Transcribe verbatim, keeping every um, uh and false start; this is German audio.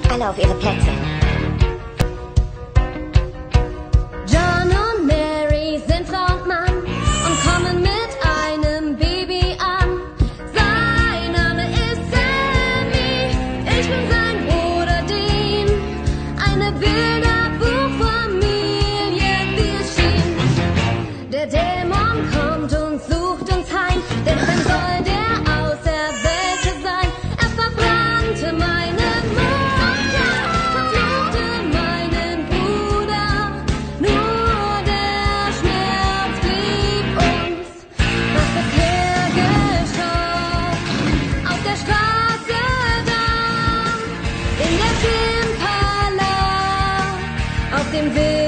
Alle auf ihre Plätze. John und Mary sind Frau und Mann und kommen mit einem Baby an. Sein Name ist Sammy, ich bin sein Bruder Dean. Eine Bilderbuchfamilie, wie es schien. Der Dämon kommt und sucht uns heim, denn dann soll der Auserwählte sein. Er verbrannte meine Mutter, verfluchte meinen Bruder. Nur der Schmerz blieb uns, was bisher geschah. Auf der Straße da, in der Filmpala, auf dem Weg.